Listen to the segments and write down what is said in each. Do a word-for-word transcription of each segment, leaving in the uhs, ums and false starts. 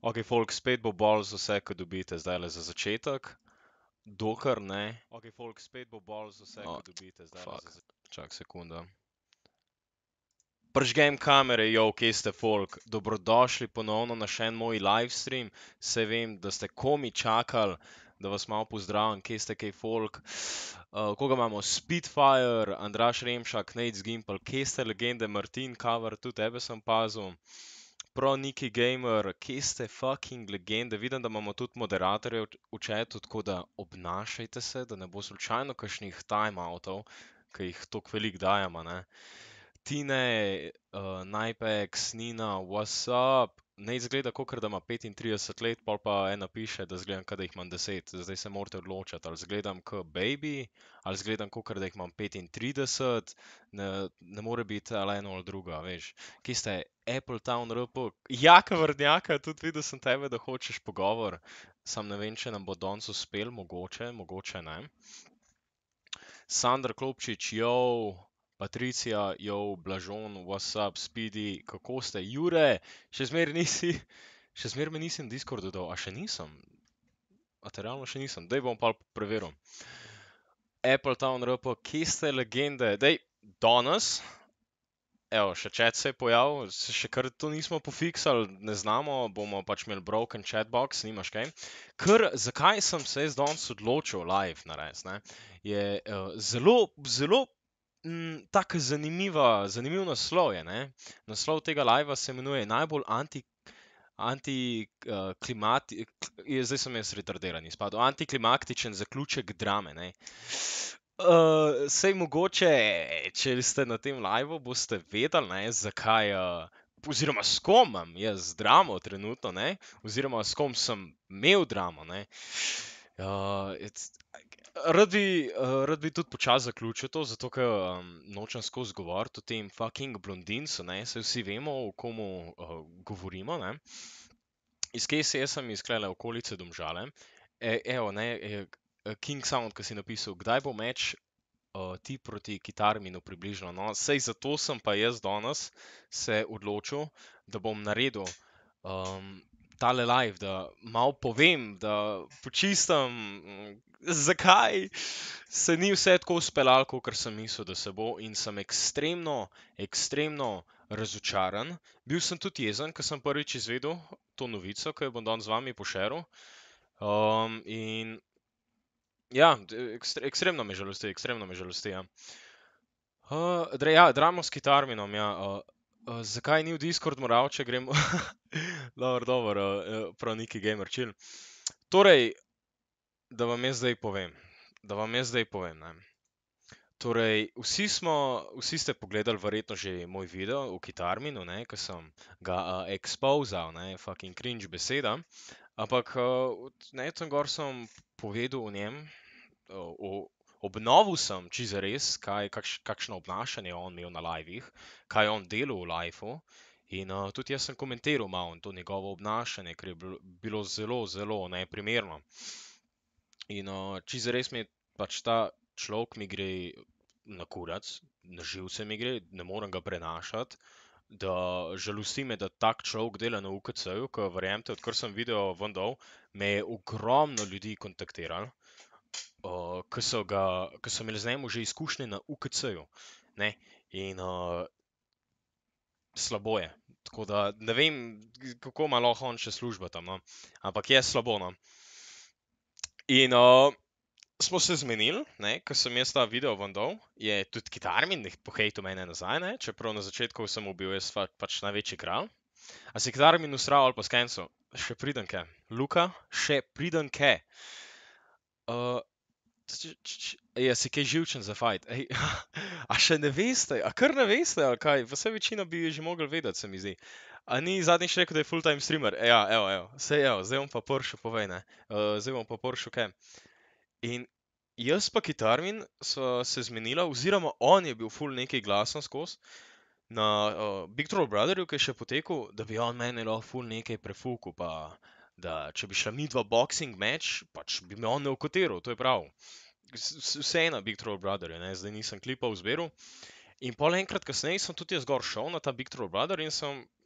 Ok, folk, spet bo bolj za vse, ko dobite zdaj le za začetek. Dokler ne. Ok, folk, spet bo bolj za vse, ko dobite zdaj le za začetek. Čak sekunda. Pržgem kamere, jo, kje ste folk? Dobrodošli ponovno na še en moj livestream. Se vem, da ste komi čakali, da vas malo pozdravim, kje ste kaj folk. Uh, koga imamo? Spitfire, Andraž Remšak, Nate Zgimpel, kje ste legende, Martin Cover, tudi tebe sem pazil. Pro Niki Gamer, kje ste fucking legende? Vidim, da imamo tudi moderatorje v, v chatu, tako da obnašajte se, da ne bo slučajno kakšnih timeoutov, ki jih toliko velik dajemo, ne. Tine, uh, Najpex, Nina, what's up? Ne izgleda, kakor da ima petintrideset let, pol pa ena piše, da izgledam, kot da jih imam deset. Zdaj se morate odločiti, ali izgledam kot baby, ali izgledam, kakor da jih imam petintrideset. Ne, ne more biti ali eno ali druga, veš. Kje ste? Apple Town R P. Jaka vrnjaka, tudi videl sem tebe, da hočeš pogovor. Sam ne vem, če nam bo danes uspel, mogoče, mogoče ne. Sandra Klopčič, yo. Patricija, yo, Blažon, what's up, Speedy, kako ste? Jure, še zmer nisi, še zmer me nisem Discord dodal, a še nisem? A te realno še nisem, daj bom pa preveril. Apple Town R P, kje ste legende? Dej, danes, evo, še chat se je pojavil, še kar to nismo pofiksali, ne znamo, bomo pač imeli broken chatbox, nimaš kaj. Ker, zakaj sem se jaz danes odločil live narediti, ne? Je uh, zelo, zelo Mm, tako zanimiva, zanimiv naslov je, ne? Naslov tega livea se imenuje najbolj anti, anti, uh, klimati, je, zdaj sem jaz retardiran izpadel, antiklimaktičen zaključek drame, ne? Uh, sej mogoče, če ste na tem liveu, boste vedeli, ne, zakaj, uh, oziroma s kom imam jaz dramo trenutno, ne? Oziroma s kom sem imel dramo, ne? Uh, it's, Rad bi, uh, rad bi tudi počasi zaključil to, zato ker um, nočem skozi govoriti o tem fucking blondincu, ne, saj vsi vemo, o komu uh, govorimo, ne. Iz kje se jaz sem iz klele okolice Domžale. E, evo, ne, e, King Sound, ki si napisal, kdaj bo meč uh, ti proti Kitarminu približno, no, sej zato sem pa jaz danes se odločil, da bom naredil um, tale live, da malo povem, da počistam, mm, zakaj se ni vse tako speljalo, kot sem mislil, da se bo, in sem ekstremno, ekstremno razočaran. Bil sem tudi jezen, ker sem prvič izvedel to novico, ki jo bom danes z vami pošeril. Um, in ja, ekstre, ekstremno me žalosti, ekstremno me žalosti, ja. Uh, dre, ja, dramo s Kitarminom, ja. Uh, uh, zakaj ni v Discord moral, če gremo? Dobro, dobro, uh, prav Niki Gamer, chill. Torej, da vam jaz zdaj povem, da vam jaz zdaj povem, ne. Torej, vsi smo, vsi ste pogledali verjetno že moj video o Kitarminu, ne, ko sem ga uh, expozal, ne, fucking cringe beseda. Ampak, uh, ne, tam gor sem povedal o njem, uh, o, obnovil sem čisto res, kaj, kakš, kakšno obnašanje je on imel na livih, kaj je on delal v liveu. In uh, tudi jaz sem komentiral malo to njegovo obnašanje, ker je bilo, bilo zelo, zelo neprimerno. In uh, čisto res mi je pač ta človek mi gre na kurac, na živce mi gre, ne morem ga prenašati. Da žalosti me, da tak človek dela na U K C-ju, ker verjemite, odkar sem video ven dal, me je ogromno ljudi kontaktiralo. Uh, ki so, ga, ki so imeli z njim že izkušnje na U K C-ju, ne, in uh, slabo je. Tako da ne vem, kako ima lahko on še službo tam, no, ampak je slabo, no. In uh, smo se zmenili, ne, ko sem jaz ta video ven dal, je tudi Kitarmin pohejtil mene nazaj, ne, čeprav na začetku sem mu bil jaz pač največji kralj. A si Kitarmin usral ali pa skencal? Še pridem kaj. Luka, še pridem kaj. Uh, Ja, si kaj živčen za fajt. Ej, a še ne veste, a kar ne veste, ali kaj? Vse večina bi že mogli vedeti, se mi zdi. A ni zadnjič rekel, da je full-time streamer? Ja, evo, evo, sej evo, zdaj bom pa pršel, povej, ne. Uh, zdaj bom pa pršel kaj. In jaz pa Kitarmin sva se zmenila, oziroma on je bil full nekaj glasen skozi, na uh, Big Troll Brotherju, ki je še potekel, da bi on meni lahko full nekaj prefukal, pa da če bi šla midva boxing match, pač bi me on ne okotiral, to je prav. Vse ena Big Troll Brother, ne? Zdaj nisem klipov zberal. In pol enkrat kasneje sem tudi jaz gor šel na ta Big Troll Brother in sem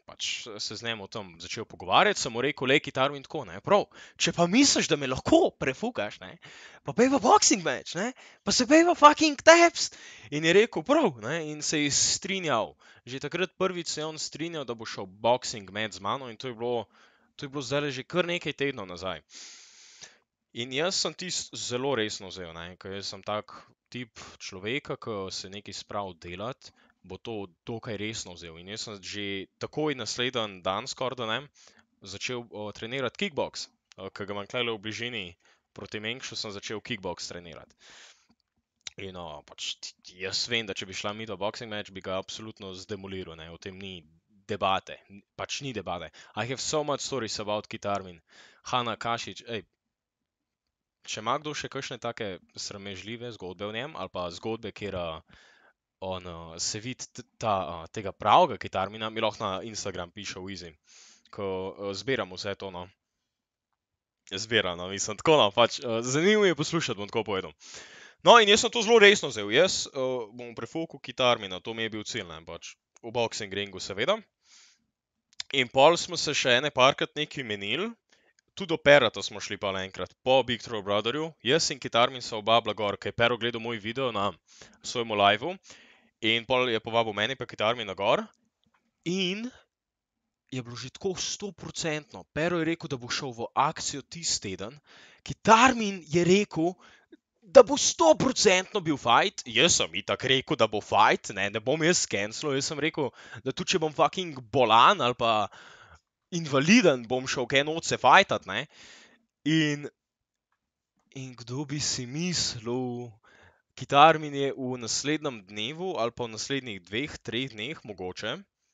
pač se z njim o tem začel pogovarjati, sem mu rekel, le kitar in tako, ne, prav, če pa misliš, da me lahko prefukaš, ne, pa pejva boxing match, ne, pa se pejva fucking taps. In je rekel, prav, ne, in se je strinjal. Že takrat prvič se je on strinjal, da bo šel boxing match z mano in to je bilo, to je bilo zdaj že kar nekaj tednov nazaj. In jaz sem tisto zelo resno vzel, ne, ker jaz sem tak tip človeka, ki se nekaj sprav delati, bo to dokaj resno vzel. In jaz sem že takoj naslednji dan, skoraj da ne, začel uh, trenirati kickbox, uh, ker ga imam tukaj v bližini, proti Mengšu sem začel kickbox trenirati. In uh, pač jaz vem, da če bi šla mi do boxing match, bi ga absolutno zdemoliral, ne, o tem ni debate, pač ni debate. I have so much stories about Kitarmin. Hana Kašič, ej, če ima kdo še kakšne take sramežljive zgodbe o njem, ali pa zgodbe, kjer uh, on uh, se vidi ta, uh, tega pravega kitarmina, mi lahko na Instagram piše v Easy, ko uh, zbiram vse to, no. Zbiram, no, mislim, tako no, pač uh, zanimivo je poslušati, bom tako povedal. No, in jaz sem to zelo resno vzel, jaz uh, bom prefokal kitarmina, to mi je bil cilj, ne, pač v boxing ringu seveda. In pol smo se še ene parkrat nekaj menili. Tudi do Perata smo šli pa enkrat, po Big Troll Brotherju. Jaz in Kitarmin so oba bila gor, ker je Pero gledal moj video na svojemu liveu. In pol je povabil meni pa Kitarmin na gor. In je bilo že tako stoprocentno. Pero je rekel, da bo šel v akcijo tisti teden. Kitarmin je rekel, da bo stoprocentno bil fight. Jaz sem itak rekel, da bo fight, ne, ne bom jaz cancelo. Jaz sem rekel, da tudi če bom fucking bolan ali pa invaliden, bom šel kaj noč se fajtat, ne. In, in kdo bi si mislil, Kitarmin je v naslednjem dnevu ali pa v naslednjih dveh, treh dneh mogoče.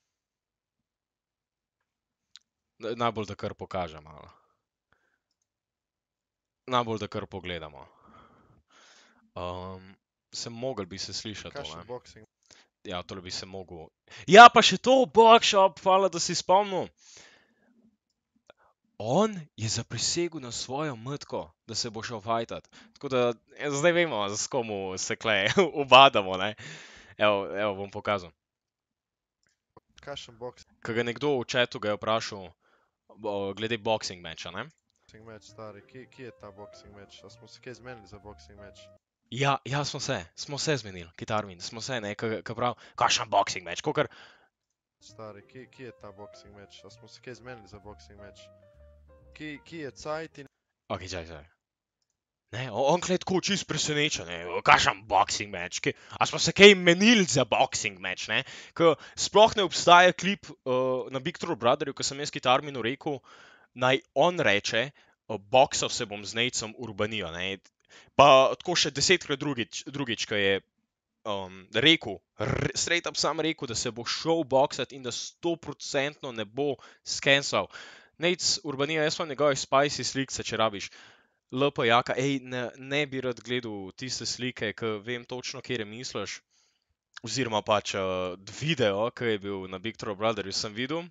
Najbolj da kar pokažem malo. Najbolj da kar pogledamo. Um, sem mogel bi se slišati to, ne. boxing. Ja, tole bi se mogel. Ja, pa še to, Boxshop, hvala, da si spomnil. On je zaprisegel na svojo matko, da se bo šel fajtat. Tako da, zdaj vemo, s komu se klej ubadamo, ne. Evo, evo, bom pokazal. Kakšen boxing Ko ga nekdo v chatu ga je vprašal bo, glede boxing matcha, ne. match, stari? Kje, kje je ta boxing match? A smo se kaj zmenili za boxing match? Ja, ja, smo se, smo se zmenili, Kitarmin, smo se, ne, ko ko prav, kakšen boxing match, kakor, Stari, kje, kje je ta boxing match? A smo se kaj zmenili za boxing match? Kje, kje je cajt in okej, čakaj, čakaj. Ne, on on gleda tako čist presenečen, ne, kakšen boxing match, kaj, a smo se kaj menili za boxing match, ne, ko sploh ne obstaja klip uh, na Big Troll Brotherju, ko sem jaz Kitarminu rekel, naj on reče, uh, boksal se bom z Nejcem Urbanijo, ne, pa tako še desetkrat drugič, drugič, ko je um, rekel, r, straight up sam rekel, da se bo šel boksat in da stoprocentno ne bo skenslal. Nejc Urbanija, jaz imam njegovih spicy slikce, če rabiš. L P jaka, ej, ne, ne bi rad gledal tiste slike, ker vem točno, kje misliš. Oziroma pač uh, video, ki je bil na Big Troll Brotherju, sem videl.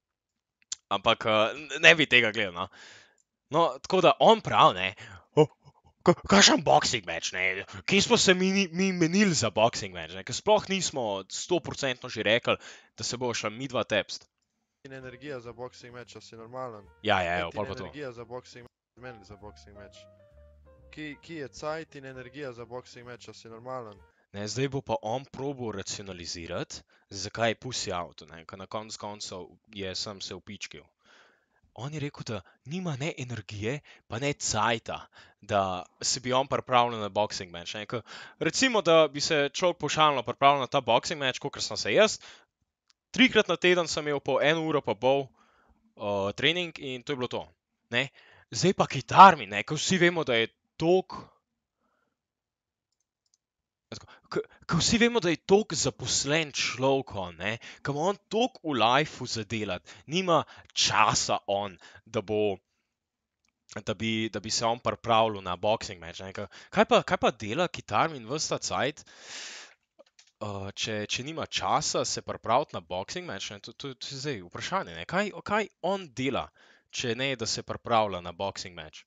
Ampak uh, ne bi tega gledal, no. No, tako da on prav, ne. Oh, kakšen boxing match, ne. Kje smo se mi, mi menili za boxing match, ne. Ker sploh nismo stoprocentno že rekli, da se bo šla midva tepst. in energija za boxing match, a si normalen? Ja, ja, Kaj evo, ti pol pa to. energija za boxing match, zmenili za boxing match? Kje, kje je cajt in energija za boxing match, a si normalen? Ne, zdaj bo pa on probal racionalizirati, zakaj je pusi avto, ne, ker na konc koncev je sem se upičkil. On je rekel, da nima ne energije, pa ne cajta, da se bi on pripravljal na boxing match, ne, ker recimo, da bi se človek pošalno pripravljal na ta boxing match, kakor sem se jaz, trikrat na teden sem imel po eno uro pa pol uh, trening in to je bilo to, ne. Zdaj pa Kitarmin, ne, ker vsi vemo, da je tok... Ko vsi vemo, da je tok zaposlen človek, ne, ko ima on tok v lifeu za delati, nima časa on, da bo, da bi, da bi se on pripravljal na boxing match, ne, kaj pa, kaj pa dela Kitarmin ves ta cajt, uh, če, če nima časa se pripraviti na boxing match, ne, to, to, to je zdaj vprašanje, ne, kaj, kaj on dela, če ne, da se pripravlja na boxing match.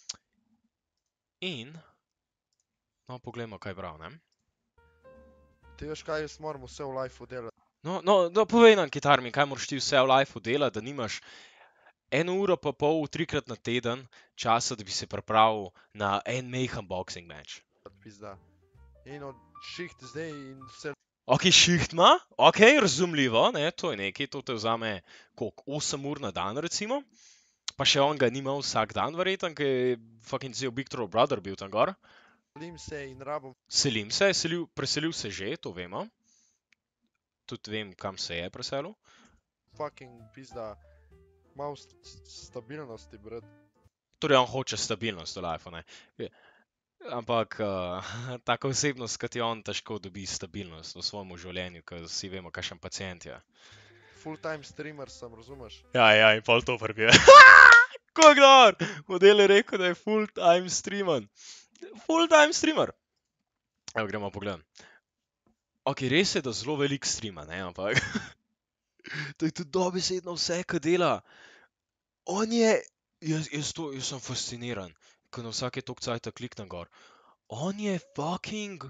In, no, poglejmo, kaj prav, ne. Ti veš kaj, jaz moram vse v lifeu delati. No, no, no povej nam, Kitarmin, kaj moraš ti vse v lifeu delati, da nimaš eno uro pa pol, trikrat na teden časa, da bi se pripravil na en mehen boxing match. Pizda. In od šiht zdaj in vse Ok, šiht ima, ok, razumljivo, ne, to je nekaj, to te vzame koliko, osem ur na dan recimo. Pa še on ga ni imel vsak dan, verjeten, ker je fucking cel Big Troll Brother bil tam gor. selim se in rabim Selim se, selil, preselil se že, to vemo. Tudi vem, kam se je preselil. fucking pizda. Malo st st stabilnosti, brat. Torej, on hoče stabilnost v lifeu, ne. Ampak uh, taka osebnost, kot je on, težko dobi stabilnost v svojem življenju, ker vsi vemo, kakšen pacient je. Full time streamer sem, razumeš? Ja, ja, in pol to prvi. Kako gor? Model je rekel, da je full time streamer. Full time streamer. Evo, gremo pogledati. Ok, res je, da zelo velik streama, ne, ampak to je tudi dobesedno vse, kar dela. On je, jaz, jaz, to, jaz sem fasciniran, ko na vsake tok cajta kliknem gor. On je fucking...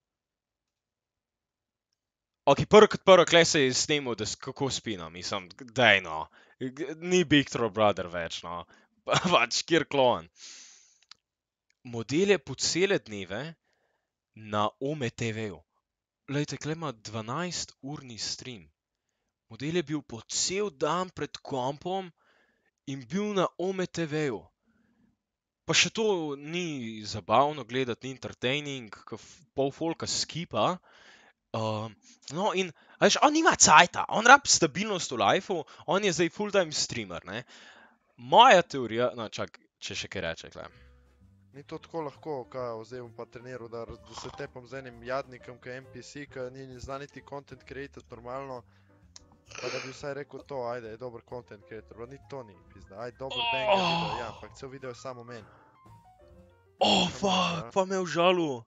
Ok, prvo kot prvo, klej se je snemal, da s- kako spi, no, mislim, daj no. G- Ni Big Troll Brother več, no. Pač, kjer klon. Model je po cele dneve na Ome te veju. Lejte, klej ima dvanajst urni stream. Model je bil po cel dan pred kompom in bil na Ome te veju. Pa še to ni zabavno gledati, ni entertaining, ko pol folka skipa. Um, no, in, a veš, on nima cajta, on rab stabilnost v lifeu, on je zdaj full-time streamer, ne. Moja teorija, no, čak, če še kaj reče, glej. Ni to tako lahko, kaj zdaj bom pa treniral, da, raz- da se tepam z enim jadnikom, ki je N P C, ki ni ni zna niti content creator normalno. Pa da bi vsaj rekel to, ajde, je dober content creator, pa ni to ni, pizda, ajde, dober banger video, ja, ampak cel video je samo meni. Oh, Come on, fuck, ja. pa me je užalil.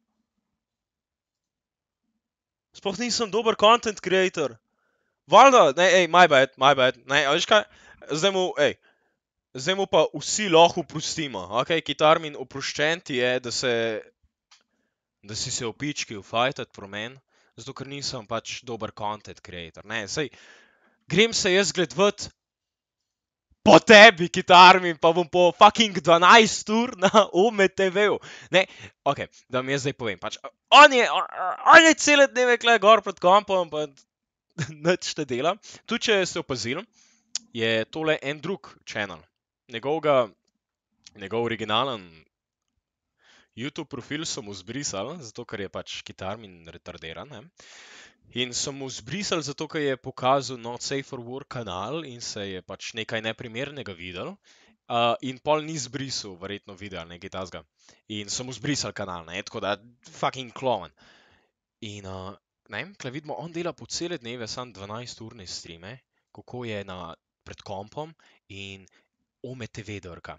Sploh nisem dober content creator. Valjda, ne, ej, my bad, my bad, ne, a veš kaj, zdaj mu, ej, zdaj mu pa vsi lahko oprostimo, ok, Kitarmin, oproščen ti je, da se, da si se opičkil fajtat pro men, zato ker nisem pač dober content creator, ne, sej, grem se jaz gledvat po tebi, Kitarmin, pa bom po fucking dvanajst ur na Ome te veju, ne, ok, da vam jaz zdaj povem, pač, on je, on je cele dneve kle gor pred kompom, pa nič ne dela, tudi če ste opazili, je tole en drug channel, njegovega, njegov originalen YouTube profil so mu zbrisali, zato ker je pač Kitarmin retardiran, ne. In so mu zbrisali zato, ker je pokazal Not Safe for Work kanal in se je pač nekaj neprimernega videl. Uh, in pol ni zbrisal, verjetno video ali nekaj tasga. In so mu zbrisali kanal, ne, tako da fucking klon. In, uh, ne, tle vidimo, on dela po cele dneve sam dvanajst urne streame, kako je na, pred kompom in Ome te ve drka.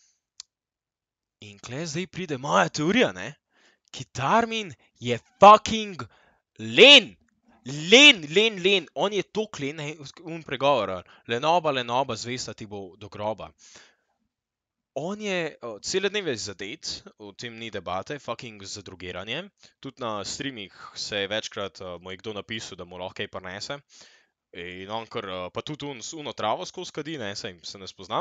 In kle zdaj pride moja teorija, ne. Kitarmin je fucking len. Len, len, len. On je tok len, ne, un pregovor. Lenoba, lenoba, zvesta ti bo do groba. On je uh, cele dneve zadet, o tem ni debate, fucking zadrogiranje. Tudi na streamih se je večkrat uh, mu je kdo napisal, da mu lahko kaj prinese. In on kar, uh, pa tudi un, uno travo skozi kadi, ne, saj se ne spoznam.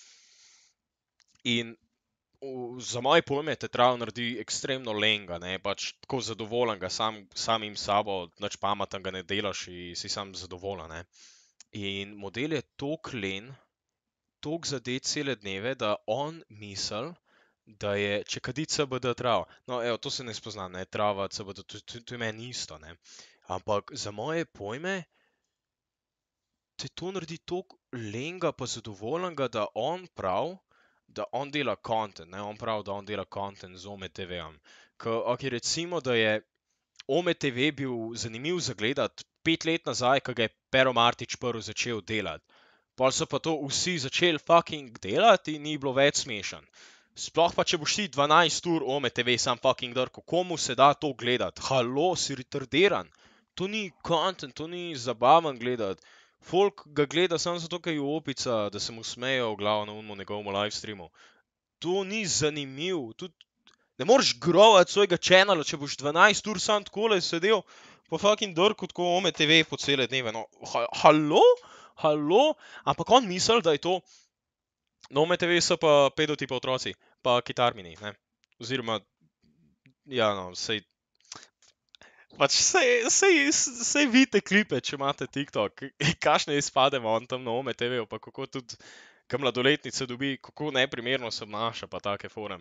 In v, za moje pojme te travo naredi ekstremno lenga, ne, pač tako zadovoljen ga sam, samim sabo, nič pametnega ne delaš in si sam zadovoljen, ne. In model je tok len, tok zadet cele dneve, da on misli, da je, če kadi C B D trava, no, evo, to se ne spoznam, ne, trava, C B D, to, to, to je meni isto, ne. Ampak za moje pojme te to naredi tok lenga pa zadovoljnega, da on prav, da on dela content, ne, on pravi, da on dela content z Ome te vejem. Ko, ok, recimo, da je Ome te ve bil zanimiv za gledati pet let nazaj, ko ga je Pero Martič prvi začel delati. Pol so pa to vsi začeli fucking delati in ni bilo več smešen. Sploh pa, če boš ti dvanajst ur Ome te ve sam fucking drko, komu se da to gledati? Halo, si retardiran. To ni content, to ni zabaven gledati. Folk ga gleda samo zato, ker je opica, da se mu smejo v glavo na unmu njegovemu livestreamu. To ni zanimiv, tudi ne moreš grovati svojega channela, če boš dvanajst ur sam takole sedel, po fucking drku tako Ome te ve po cele dneve, no, ha, halo, halo, ampak on misli, da je to, no, Ome te ve so pa pedotipa otroci, pa kitarmini, ne, oziroma, ja, no, sej, pač sej, sej, sej vidite klipe, če imate TikTok, kakšne izpade ima on tam na Ome te veju, pa kako tudi, ka mladoletnice dobi, kako neprimerno se obnaša, pa take fore.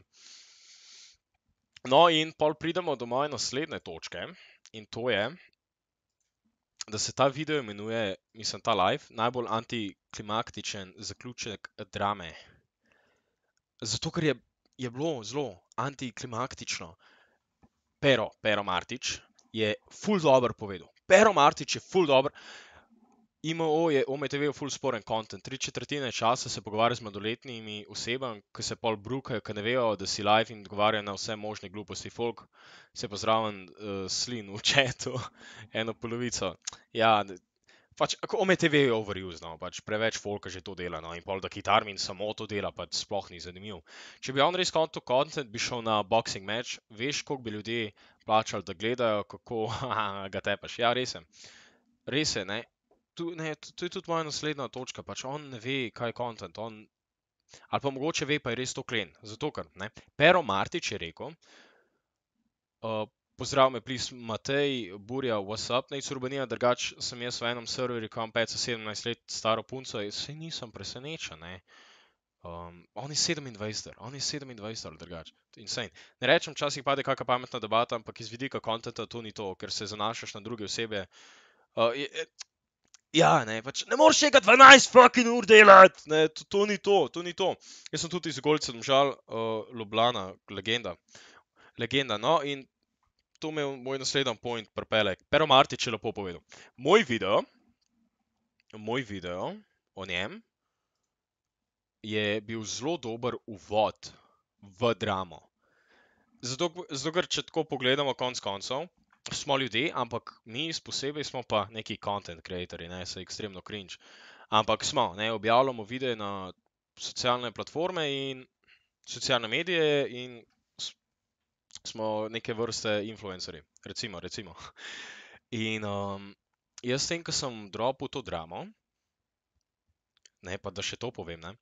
No, in pol pridemo do moje naslednje točke, in to je, da se ta video imenuje, mislim, ta live, najbolj antiklimaktičen zaključek drame. Zato, ker je, je bilo zelo antiklimaktično. Pero, Pero Martič je ful dobro povedal. Pero Martič je ful dobro. I M O je Ome te ve ful sporen content. Tri četrtine časa se pogovarja z mladoletnimi osebami, ki se pol brukajo, ki ne vejo, da si live in odgovarjajo na vse možne gluposti. Folk se pa zraven uh, slin v chatu, eno polovico. Ja, pač, Ome te ve je overuse, no, pač preveč folka že to dela, no, in pol da Kitarmin samo to dela, pač sploh ni zanimiv. Če bi on res konto content, bi šel na boxing match, veš, koliko bi ljudje plačali, da gledajo, kako ga tepaš. Ja, res je. Res je, ne. Tu, ne, to je tudi moja naslednja točka, pač on ne ve, kaj je content, on, ali pa mogoče ve, pa je res to klen, zato ker, ne, Pero Martič je rekel, uh, pozdrav me, please, Matej, Burja, what's up, Nejc Urbanija, drugač sem jaz v enem serverju, ko imam pet sedemnajst let staro punco, saj nisem presenečen, ne. Um, on je sedemindvajset, on je sedemindvajset, drugač, insane. Ne rečem, včasih pade kakšna pametna debata, ampak iz vidika contenta to ni to, ker se zanašaš na druge osebe. Uh, je, je, Ja, ne, pač ne moreš tega dvanajst fucking ur delati, ne, to, to ni to, to ni to. Jaz sem tudi iz Golice Domžal, uh, Ljubljana, legenda. Legenda, no, in to me je moj naslednji point pripelje. Pero Martič je lepo povedal. Moj video, moj video o njem je bil zelo dober uvod v dramo. Zato, zato ker če tako pogledamo konc koncev, smo ljudje, ampak mi posebej smo pa neki content creatorji, ne, se ekstremno cringe. Ampak smo, ne, objavljamo videe na socialne platforme in socialne medije in smo neke vrste influencerji, recimo, recimo. In um, jaz tem, ko sem dropil to dramo, ne, pa da še to povem, ne,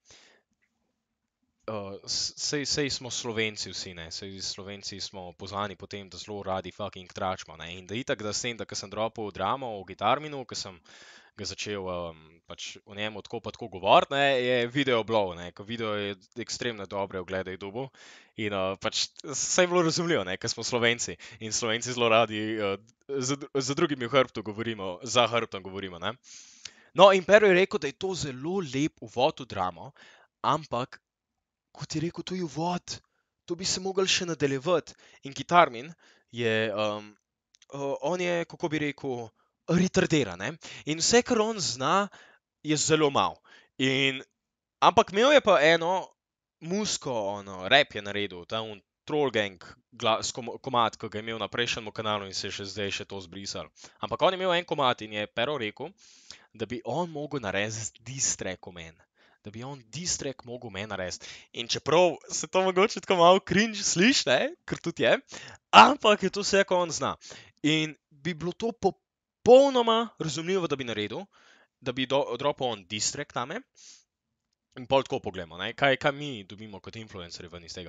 Uh, sej, sej smo Slovenci vsi, ne, sej Slovenci smo poznani po tem, da zelo radi fucking tračmo, ne, in da itak, da s tem, da ko sem dropil dramo o Gitarminu, ko sem ga začel um, pač o njemu tako pa tako govoriti, ne, je video blow, ne, ko video je ekstremno dobre oglede dobil in uh, pač sej je bilo razumljivo, ne, ker smo Slovenci in Slovenci zelo radi uh, za, za drugimi v hrbtu govorimo, za hrbtom govorimo, ne. No, in Pero je rekel, da je to zelo lep uvod v dramo, ampak kot je rekel, to je uvod, to bi se mogli še nadaljevati. In Kitarmin je, um, uh, on je, kako bi rekel, retardiran, ne. In vse, kar on zna, je zelo malo. In, ampak imel je pa eno musko, ono, rap je naredil, ta un Troll Gang glas, kom, komad, ki ga je imel na prejšnjem kanalu in se je še zdaj še to zbrisal. Ampak on je imel en komad in je Pero rekel, da bi on mogel narediti diss track o meni. Da bi on diss track mogel meni narediti. In čeprav se to mogoče tako malo cringe sliši, ne, ker tudi je, ampak je to vse, ko on zna. In bi bilo to popolnoma razumljivo, da bi naredil, da bi do, dropal on diss track name. In pol tako pogledamo, ne, kaj, kaj mi dobimo kot influencerji ven iz tega.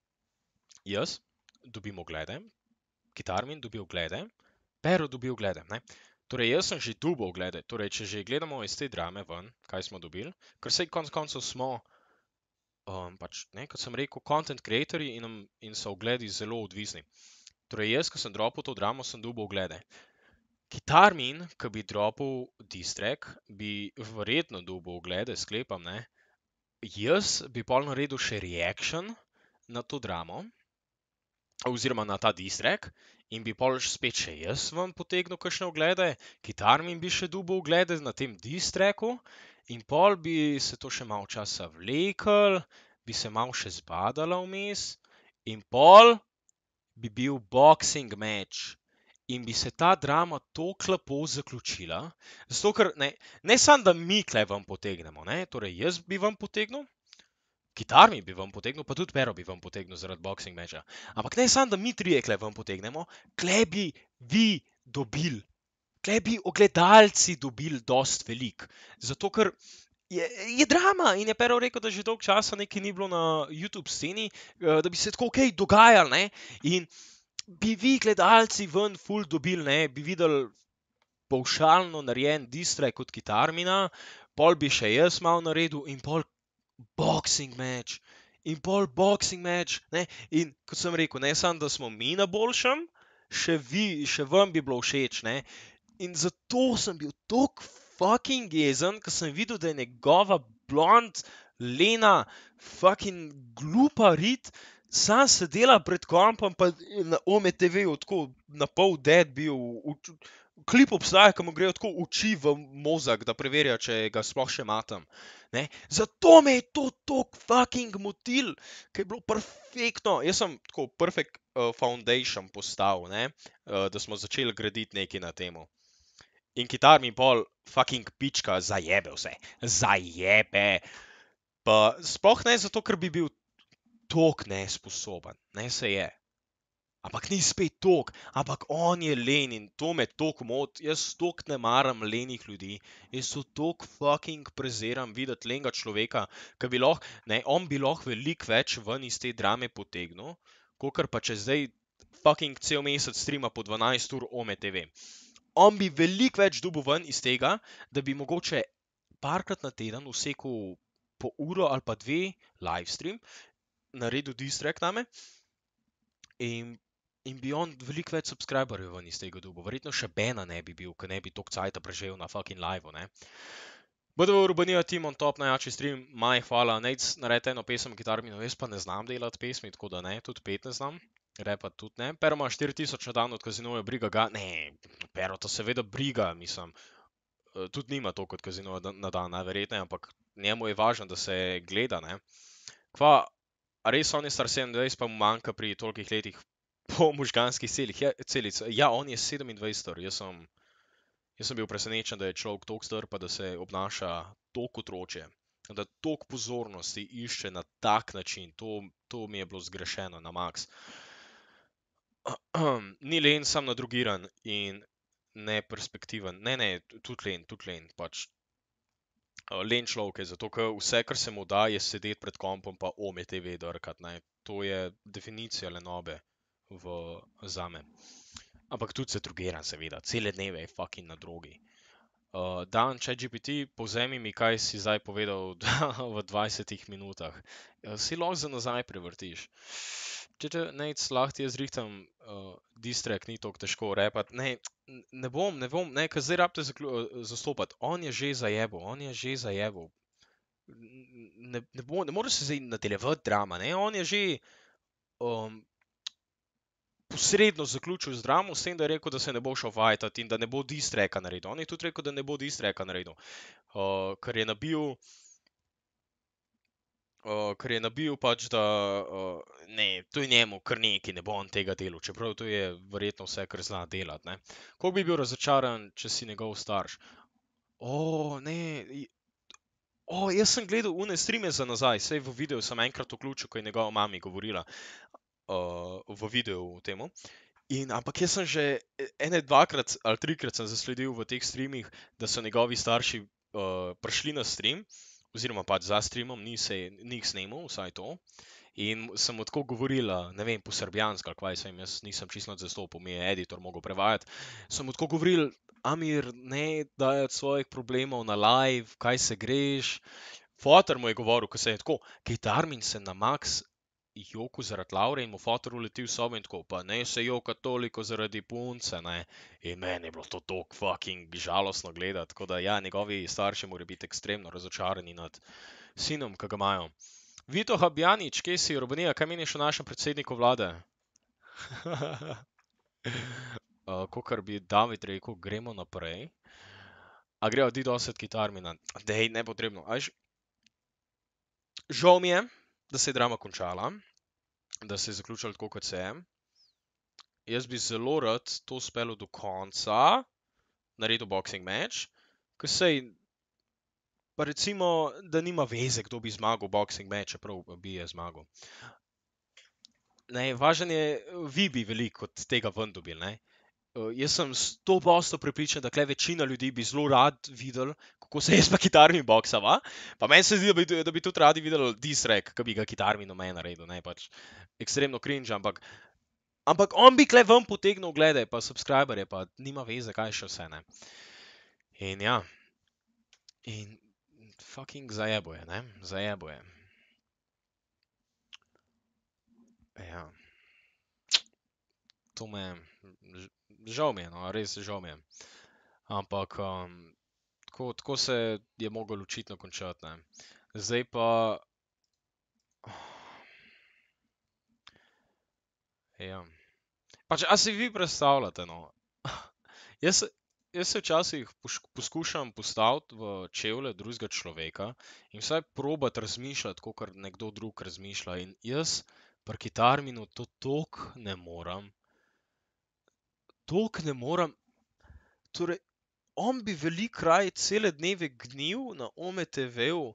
Jaz dobim oglede, Kitarmin dobi oglede, Pero dobi oglede, ne. Torej, jaz sem že dobil oglede, torej, če že gledamo iz te drame ven, kaj smo dobili, ker sej konc koncev smo, um, pač, ne, kot sem rekel, content creatorji in, in so ogledi zelo odvisni. Torej, jaz, ko sem dropil to dramo, sem dobil oglede. Kitarmin, ki bi dropil diss track, bi verjetno dobil oglede, sklepam, ne. Jaz bi pol naredil še reaction na to dramo, oziroma na ta diss track, in bi pol spet še jaz vam potegnil kakšne oglede, Kitarmin bi še dobil oglede na tem diss tracku, in pol bi se to še malo časa vlekel, bi se malo še zbadala vmes, in pol bi bil boxing match. In bi se ta drama tako lepo zaključila, zato ker ne, ne samo, da mi tle vam potegnemo, ne, torej jaz bi vam potegnil, Kitarmin bi vam potegnil, pa tudi Pero bi vam potegnil zaradi boxing matcha. Ampak ne samo, da mi trije kle vam potegnemo, kle bi vi dobili. Tle bi ogledalci dobili dost velik. Zato, ker je, je drama in je Pero rekel, da že dolgo časa nekaj ni bilo na YouTube sceni, eh, da bi se tako kaj dogajalo, ne? In bi vi gledalci ven ful dobili, ne? Bi videli pavšalno narejen distrek od Kitarmina, pol bi še jaz malo naredil in pol boxing match. In pol boxing match, ne? In kot sem rekel, ne samo, da smo mi na boljšem, še vi, še vam bi bilo všeč, ne? In zato sem bil tako fucking jezen, ker sem videl, da je njegova blond, lena, fucking glupa rit, sam sedela pred kompom, pa na O M T V-ju tako na pol dead bil. v- v- Klip obstaja, ko mu grejo tako oči v mozak, da preverja, če ga sploh še matam. Ne? Zato me je to tako fucking motil, ker je bilo perfektno. Jaz sem tako perfect uh, foundation postavil, ne? Uh, da smo začeli graditi nekaj na temo. In kitar mi pol fucking pička zajebe vse. Zajebe. Pa sploh ne zato, ker bi bil tok nesposoben. Ne se je. Ampak ni spet tok. Ampak on je len in to me tok mot. Jaz tok ne maram lenih ljudi. Jaz so tok fucking preziram videti lenga človeka, ki bi lahko, ne, on bi lahko veliko več ven iz te drame potegnil, kakor pa če zdaj fucking cel mesec streama po dvanajst ur O M T V. On bi veliko več dobil ven iz tega, da bi mogoče parkrat na teden vsekal po uro ali pa dve live stream, naredil distrek name in, in bi on veliko več subscriberjev ven iz tega dobil. Verjetno še Bena ne bi bil, ker ne bi toliko cajta preživel na fucking live, ne. B D V Urbanija Team on top, najjači stream, maj hvala, Nec naredi eno pesem Kitarminu, jaz pa ne znam delati pesmi, tako da ne, tudi pet ne znam. Repa tudi ne. Pero ima štiri tisoč na dan od kazinoja, briga ga. Ne, Pero to seveda briga, mislim. Eh, Tudi nima to kot kazino na dan, najverjetneje, ampak njemu je važno, da se gleda, ne. Kva, a res on je star sedemindvajset, pa mu manjka pri tolikih letih po možganskih celih, ja, celic. Ja, on je sedemindvajset star, jaz sem, jaz sem bil presenečen, da je človek toliko star, pa da se obnaša toliko otročje. Da toliko pozornosti išče na tak način, to, to mi je bilo zgrešeno na maks. Ni len, sam nadrugiran in neperspektiven. Ne, ne, tudi len, tudi len, pač. Uh, len človek je, zato ker vse, kar se mu da, je sedeti pred kompom pa O M T V drkat, ne. To je definicija lenobe v zame. Ampak tudi se drugiran, seveda, cele dneve je fucking na drogi. Uh, Dan, ChatGPT, povzemi mi, kaj si zdaj povedal v dvajsetih minutah. Uh, si lahko za nazaj prevrtiš. Če te nec lahko ti jaz rihtam uh, distrek, ni tako težko repati. Ne, n- ne bom, ne bom, ne, ker zdaj rabite zaklu- zastopati. On je že zajebal, on je že zajebal. N- Ne, ne, bo, ne moreš se zdaj nadaljevati drama, ne, on je že um, posredno zaključil z dramo, s tem, da je rekel, da se ne bo šel fajtati in da ne bo distreka naredil. On je tudi rekel, da ne bo distreka naredil, uh, ker je nabil, uh, ker je nabil pač, da uh, ne, to je njemu kar neki, ne bo on tega delal, čeprav to je verjetno vse, kar zna delati, ne. Koliko bi bil razočaran, če si njegov starš? O, ne, i- o, jaz sem gledal une streame za nazaj, sej v videu sem enkrat vključil, ko je njegova mami govorila uh, v videu temu. In, ampak jaz sem že e- ene dvakrat ali trikrat sem zasledil v teh streamih, da so njegovi starši uh, prišli na stream, oziroma pač za streamom, ni se ni jih snemal, vsaj to. In sem mu tako govorila, ne vem, po srbijansko, ali kaj sem, jaz nisem čisto nad zastopom, mi je editor mogel prevajati. Sem mu tako govoril, Amir, ne dajati svojih problemov na live, kaj se greš. Foter mu je govoril, ko se je tako, Kitarmin se na max joku zaradi Laure in mu fotor uleti v sobo in tako, pa ne se joka toliko zaradi punce, ne. In meni je bilo to tako fucking žalostno gledati, tako da ja, njegovi starši morajo biti ekstremno razočarani nad sinom, ki ga imajo. Vito Habjanič, kje si, Robanija, kaj meniš o našem predsedniku vlade? uh, Kakor bi David rekel, gremo naprej. A grejo DDoS od Kitarmina? Dej, nepotrebno. Ajš, žal mi je, da se je drama končala, da se je zaključila tako, kot se je. Jaz bi zelo rad to speljal do konca, naredil boxing match, ker sej, pa recimo, da nima veze, kdo bi zmagal boxing match, čeprav bi je zmagal. Ne, važen je, vi bi veliko od tega ven dobili, ne. Uh, jaz sem sto posto prepričan, da kle večina ljudi bi zelo rad videl, kako se jaz pa kitarmi boksava. Pa meni se zdi, da bi, da bi tudi radi videli disrek, ki bi ga kitarmi nomen naredil, ne pač ekstremno cringe, ampak, ampak on bi kle ven potegnil glede, pa subscriberje, pa nima veze, kaj še vse, ne. In ja, in fucking zajeboje, ne, zajeboje. Ja. To me, žal mi je, no, res žal mi je. Ampak, um, tako, tako se je mogel očitno končati, ne. Zdaj pa... Ja. Pač, a si vi predstavljate, no? Jaz, se- jaz se včasih poš- poskušam postaviti v čevlje drugega človeka in vsaj probati razmišljati, kot nekdo drug razmišlja. In jaz pri kitarminu to tok ne morem. Tok ne morem. Torej, on bi veliko raje cele dneve gnil na O M T V-u.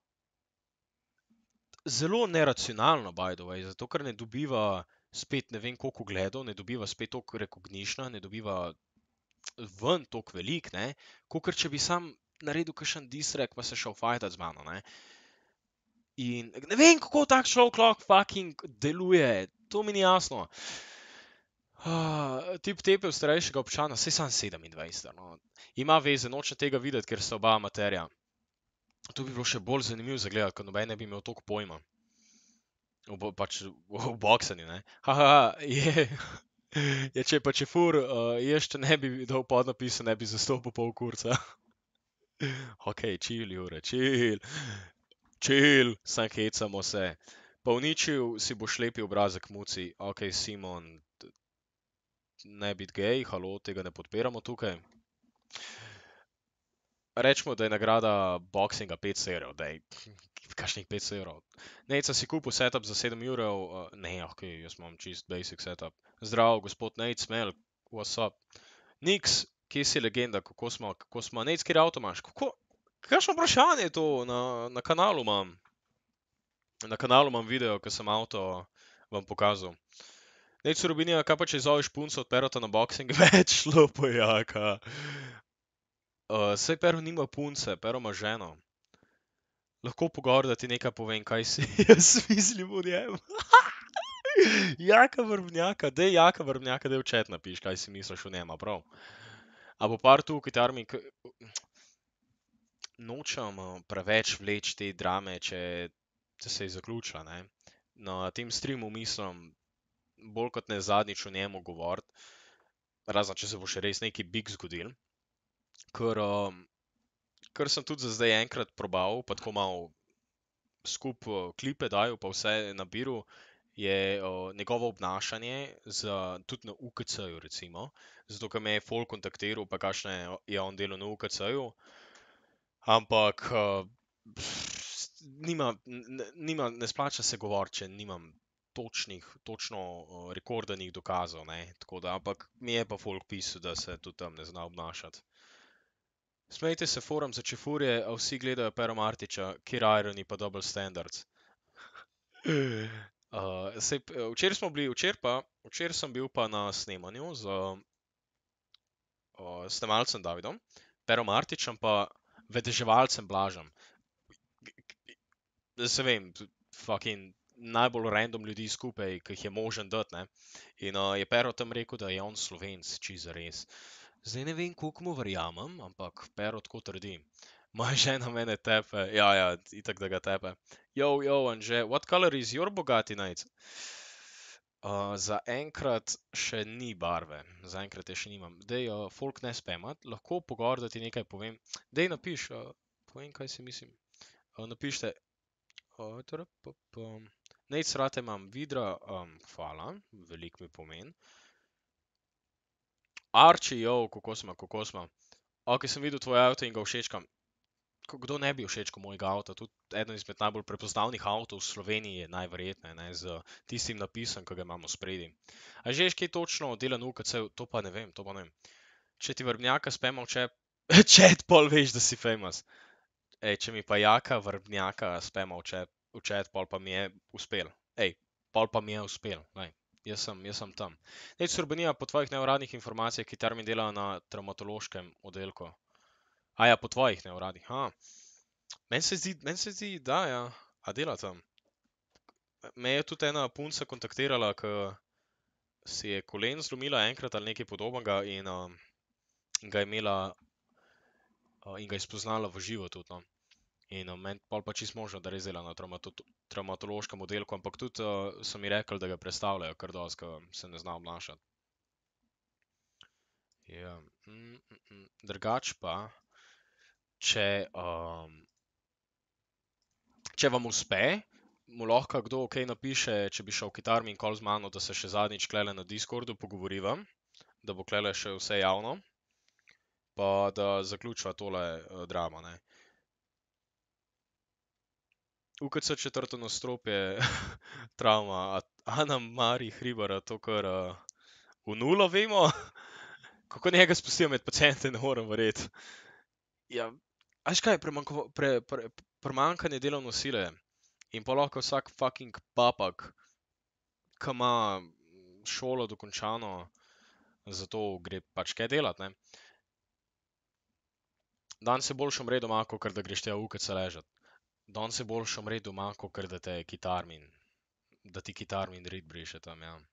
Zelo neracionalno, by the way, zato ker ne dobiva spet ne vem koliko gledov, ne dobiva spet toliko recognition, ne dobiva ven toliko velik, ne, kakor če bi sam naredil kakšen disrek, pa se šel fajtat z mano, ne. In ne vem, kako tak človek lahko fucking deluje, to mi ni jasno. Ah, tip tepel starejšega občana, saj sam sedemindvajset, no. Ima veze, noče tega videti, ker sta oba amaterja. To bi bilo še bolj zanimivo za gledati, ker noben ne bi imel toliko pojma. V, bo- pač v boksanju, ne. Haha, je, je če pa če fur, uh, jaz če ne bi dal podnapisa, ne bi zastopil pol kurca. Ok, chill, Jure, chill, chill, sam hecamo se. Pa uničil si boš lepi obrazek muci. Ok, Simon, t- ne biti gej, halo, tega ne podpiramo tukaj. Rečemo, da je nagrada boksinga petsto evrov, da je kakšnih petsto evrov. Nejca si kupil setup za sedem evrov, uh, ne, ok, jaz imam čist basic setup. Zdravo, gospod Nate, smel, what's up? Niks, kje si legenda, kako smo, kako smo, Nate, kjer avto imaš? Kako, kakšno vprašanje je to, na, na kanalu imam. Na kanalu imam video, ko sem avto vam pokazal. Nate Surubinija, kaj pa če zoveš punco od Perota na boxing, več lopojaka. Uh, saj Pero nima punce, Pero ima ženo. Lahko pogovor, da ti nekaj povem, kaj si jaz mislim o njem. Jaka vrvnjaka, dej jaka vrvnjaka, dej v chat napiš, kaj si misliš o njem, a prav. A bo par tu v kitarmi, k... nočem uh, preveč vleč te drame, če, če se je zaključila, ne. Na tem streamu mislim, bolj kot ne zadnjič o njemu govoriti, razen če se bo še res neki big zgodil. Ker, um, ker sem tudi za zdaj enkrat probal, pa tako malo skup uh, klipe dajal, pa vse nabiral, je uh, njegovo obnašanje, za, tudi na U K C-ju recimo, zato ker me je folk kontaktiral, pa kakšne je on delal na U K C-ju, ampak uh, pff, nima, n- nima, ne splača se govoriti, če nimam točnih, točno uh, rekordanih dokazov, ne, tako da, ampak mi je pa folk pisal, da se tudi tam ne zna obnašati. Smejte se, forum za čefurje, a vsi gledajo Pero Martiča, kjer irony pa double standards. Uh, sej, p- včeraj smo bili, včeraj pa, včeraj sem bil pa na snemanju z uh, snemalcem Davidom, Pero Martičem pa vedeževalcem Blažem. Da se vem, t- fucking najbolj random ljudi skupaj, ki jih je možen dati, ne. In uh, je Pero tam rekel, da je on Slovenc, čisto res. Zdaj ne vem, koliko mu verjamem, ampak Pero tako trdi. Moja žena mene tepe, ja, ja, itak da ga tepe. Yo, yo, Anže, what color is your Bugatti Night? Uh, za enkrat še ni barve, za enkrat je še nimam. Dej, uh, folk ne spamat, lahko pogovor, da ti nekaj povem. Dej napiš, uh, povem, kaj si mislim. Uh, napište, uh, trpapam. Nate srate imam vidra, um, hvala, veliko mi pomeni. Archie, yo, kako smo, kako smo. Ok, sem videl tvoj avto in ga všečkam. Ko- Kdo ne bi všečkal mojega avta? Tudi eden izmed najbolj prepoznavnih avtov v Sloveniji je najverjetneje, ne, z tistim napisom, ki ga imamo spredi. A že veš, kaj točno dela na U K C, to pa ne vem, to pa ne vem. Če ti vrbnjaka spema v čep, chat, pol veš, da si famous. Ej, če mi pa jaka vrbnjaka spema v čep, v chat, pol pa mi je uspel. Ej, pol pa mi je uspel, lej. Jaz sem, jaz sem tam. Neč Surbanija, po tvojih neuradnih informacijah, ki termin dela na traumatološkem oddelku. A ja, po tvojih neuradnih, ha. Meni se zdi, meni se zdi, da ja, a dela tam. Me je tudi ena punca kontaktirala, ki si je kolen zlomila enkrat ali nekaj podobnega in, um, in ga je imela uh, in ga je spoznala v živo tudi, no. In uh, meni pol pa čisto možno, da res dela na traumato traumatološkem oddelku, ampak tudi uh, so mi rekli, da ga predstavljajo kar dosti, ker se ne zna obnašati. Ja. Mm, mm, mm. Drugač pa, če, um, če vam uspe, mu lahko kdo ok napiše, če bi šel kitarmi in kol z mano, da se še zadnjič klele na Discordu pogovoriva, da bo klele še vse javno, pa da zaključiva tole uh, drama, ne. U K C četrto nadstropje, travma, a Ana Mari Hribara to kar uh, v nulo vemo? Kako njega spustijo med paciente, ne morem verjeti. Ja, a veš kaj, premanjko- pre, pre, premankanje delovne sile in pa lahko vsak fucking papak, ki ima šolo dokončano, zato gre pač kaj delati, ne. Dan se boljše umre doma, kakor da greš tja v U K C ležat. Dan se boljše umre doma, kakor da te kitarmin, da ti kitarmin rit briše tam, ja.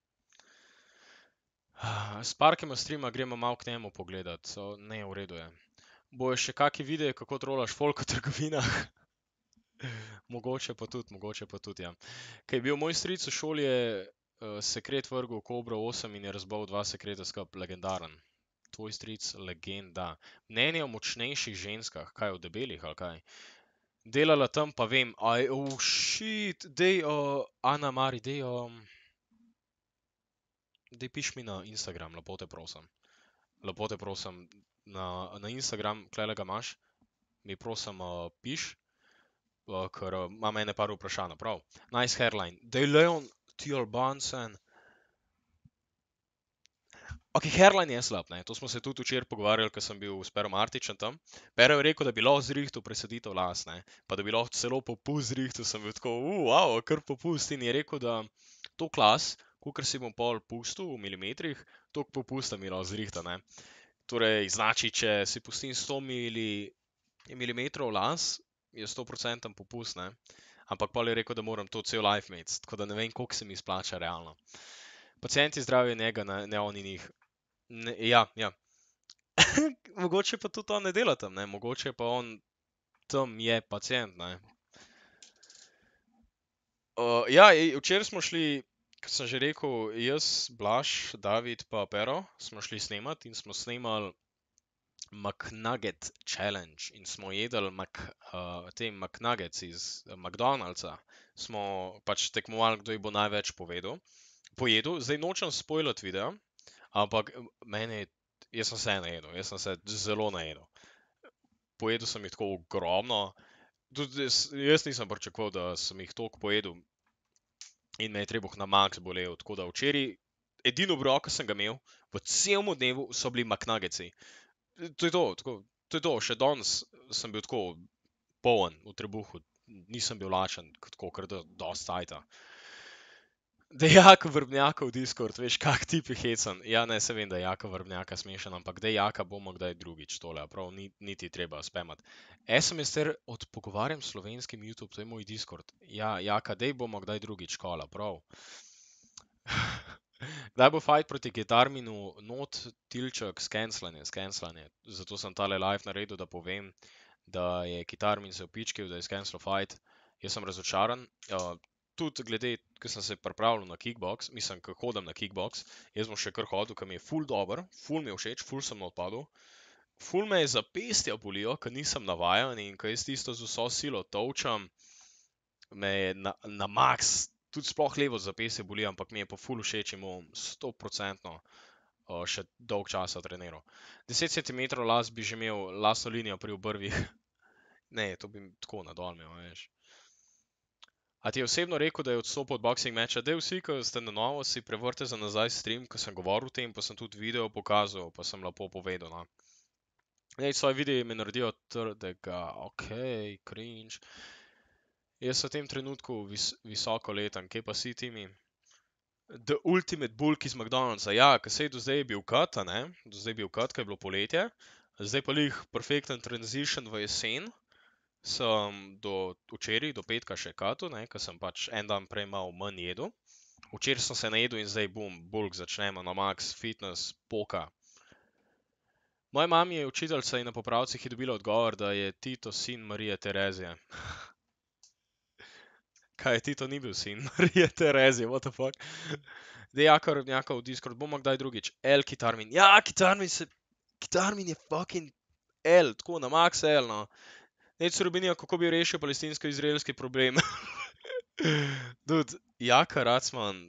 S Parkem streama gremo malo k njemu pogledat, so, ne, v redu je. Bojo še kaki videi, kako trolaš folk v trgovinah? Mogoče pa tudi, mogoče pa tudi, ja. Ko je bil moj stric v šoli, je uh, sekret vrgel Kobro osem in je razbil dva sekreta skup, legendaren. Tvoj stric, legenda. Mnenje o močnejših ženskah, kaj o debelih ali kaj? Delala tam pa vem, aj, oh shit, dej, uh, Ana Mari, dej, um, dej piš mi na Instagram, lepo te prosim. Lepo te prosim, na, na Instagram, klele ga imaš, mi prosim uh, piš, uh, ker uh, imam ene par vprašanj, prav. Nice hairline. Dej Leon, ti Albancen. Ok, hairline je slab, ne, to smo se tudi včeraj pogovarjali, ko sem bil s Perom Artičem tam. Pero je rekel, da bi lahko zrihtal presaditev las, ne, pa da bi lahko celo popust zrihtal, sem bil tako, uh, wow, kar popust, in je rekel, da to klas, kakor si bom pol pustil v milimetrih, toliko popusta mi lahko zrihta, ne. Torej, znači, če si pustim sto milimetrov las, je sto procentov popust, ne. Ampak pol je rekel, da moram to cel life imeti, tako da ne vem, koliko se mi splača realno. Pacienti zdravijo njega, ne, ne oni njih. Ne, ja, ja. Mogoče pa tudi on ne dela tam, ne, mogoče pa on tam je pacient, ne. Uh, ja, ej, včeraj smo šli, kot sem že rekel, jaz, Blaž, David pa Pero smo šli snemat in smo snemali McNugget Challenge in smo jedli Mac, uh, te McNuggets iz McDonald'sa. Smo pač tekmovali, kdo jih bo največ povedal. Pojedel, zdaj nočem spoilati videa, ampak meni, jaz sem se najedel, jaz sem se zelo najedel. Pojedel sem jih tako ogromno, tudi jaz, jaz nisem pričakoval, da sem jih toliko pojedel in me je trebuh na max bolel, tako da včeraj edino obrok, ki sem ga imel v celem dnevu, so bili McNuggetsi. To je to, tako, to je to, še danes sem bil tako poln v trebuhu, nisem bil lačen, tako kar da dosti cajta. Da je Jaka Vrbnjaka v Discord, veš, kak tip je hecen. Ja, ne, se vem, da je Jaka Vrbnjaka smešen, ampak da je Jaka bomo kdaj drugič tole, prav, ni, niti treba spamati. S M S ter od pogovarjam s slovenskim YouTube, to je moj Discord. Ja, Jaka, dej bomo kdaj drugič kola, prav. Kdaj bo fight proti Gitarminu, not tilček, skenslanje, skenslanje. Zato sem tale live naredil, da povem, da je Gitarmin se opičkil, da je skenslo fight. Jaz sem razočaran. Uh, tudi glede, ko sem se pripravljal na kickbox, mislim, ko hodim na kickbox, jaz bom še kar hodil, ker mi je ful dober, ful mi je všeč, ful sem odpadel. Ful me je zapestja bolijo, ker nisem navajen in ko jaz tisto z vso silo tolčam, me je na, na max, tudi sploh levo zapestje boli, ampak mi je pa ful všeč in bom sto procentno uh, še dolg časa treniral. deset centimetrov las bi že imel lasno linijo pri obrvih. Ne, to bi tako nadol imel, veš. A ti je osebno rekel, da je odstopil od boxing meča? Dej vsi, ko ste na novo, si prevrte za nazaj stream, ko sem govoril o tem, pa sem tudi video pokazal, pa sem lepo povedal, no. Nej, svoje videe me naredijo trdega, okej, okay, cringe. Jaz v tem trenutku vis, visoko letam, kje pa si ti mi? The Ultimate Bulk iz McDonald'sa, ja, ker sej do zdaj je bil cut, a ne, do zdaj je bil cut, ker je bilo poletje, zdaj pa lih perfekten transition v jesen, sem do včeraj, do petka še cutu, ne, ker sem pač en dan prej malo manj jedel. Včeraj sem se najedel in zdaj bum, bulk začnemo na max, fitness, poka. Moja mama je učiteljica in na popravcih je dobila odgovor, da je Tito sin Marije Terezije. Kaj je Tito ni bil sin Marije Terezije, what the fuck? Dej jaka rodnjaka v Discord, bomo kdaj drugič. L Kitarmin, ja, Kitarmin se, Kitarmin je fucking L, tako na max L, no. Neč Rubinija, kako bi rešil palestinsko-izraelski problem. Dude, Jaka Racman,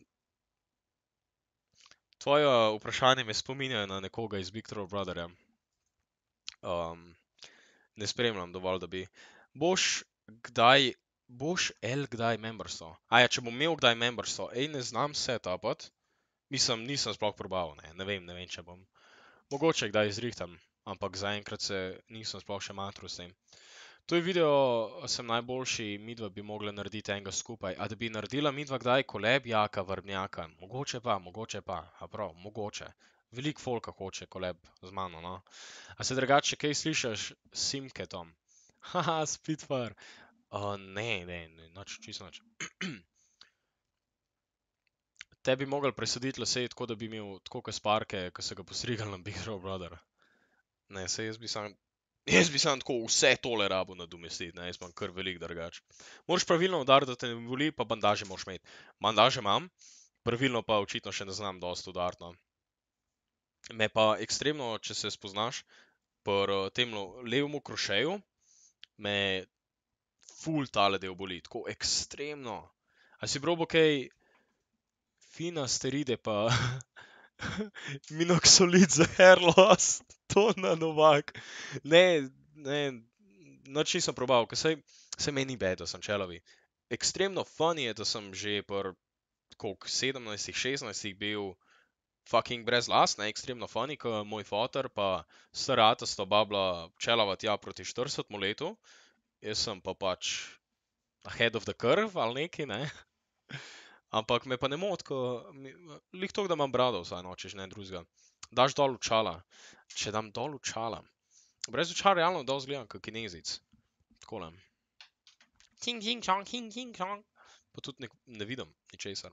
tvoje vprašanje me spominja na nekoga iz Big Troll Brotherja. Um, ne spremljam dovolj, da bi. Boš kdaj, boš L kdaj memberstvo? Aja, če bom imel kdaj memberstvo, ej, ne znam setupati. Mislim, nisem sploh probal, ne, ne vem, ne vem, če bom. Mogoče kdaj izrihtam, ampak zaenkrat se nisem sploh še matru s tem. To je video, sem najboljši, midva bi mogla narediti enega skupaj. A da bi naredila midva kdaj koleb Jaka Vrbnjaka? Mogoče pa, mogoče pa, a prav, mogoče. Veliko folka hoče koleb z mano, no. A se drugače kaj slišiš s Simketom? Haha, Spitfire. Uh, ne, ne, ne, nič, čisto nič. Te bi mogli presaditi lase tako, da bi imel tako kot Sparke, ko se ga postrigali na Big Troll Brother. Ne, sej jaz bi sam, jaz bi sam tako vse tole rabo nadomestiti, ne, jaz imam kar velik drugač. Moraš pravilno udariti, da te ne boli, pa bandaže moraš imeti. Bandaže imam, pravilno pa očitno še ne znam dosti udariti, no. Me pa ekstremno, če se spoznaš, pri tem levemu krošeju, me ful tale del boli, tako ekstremno. A si probo kaj finasteride pa minoxidil za hair loss, to na Novak. Ne, ne, nič nisem probal, ker sej, sej meni ni bad, da sem čelovi. Ekstremno funny je, da sem že pri koliko, sedemnajstih, šestnajstih bil fucking brez las, ne, ekstremno funny, ko moj foter pa star ata sta babla čelava tja proti štiridesetemu letu, jaz sem pa pač ahead of the curve ali neki, ne. Ampak me pa ne moti, ko, lih toliko, da imam brado vsaj, no, če že ne drugega. Daš dol očala. Če dam dol očala. Brez očal realno dosti izgledam kot Kinezec. Takole. Ting, ting, čong, ting, ting, čong. Pa tudi ne, ne vidim ničesar.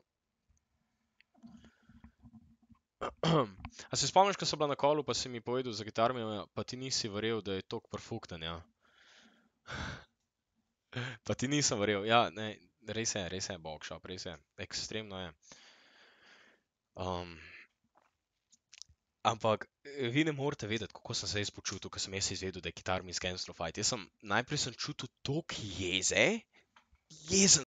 A se spomniš, ko sem bila na kolu, pa si mi povedal za Kitarmina, pa ti nisi verjel, da je toliko perfukten, ja. Pa ti nisem verjel, ja, ne, res je, res je, bogšap, res je, ekstremno je. Um, ampak, vi ne morete vedeti, kako sem se jaz počutil, ko sem jaz izvedel, da je Kitarmin scancel fight. Jaz sem, najprej sem čutil toliko jeze, jezen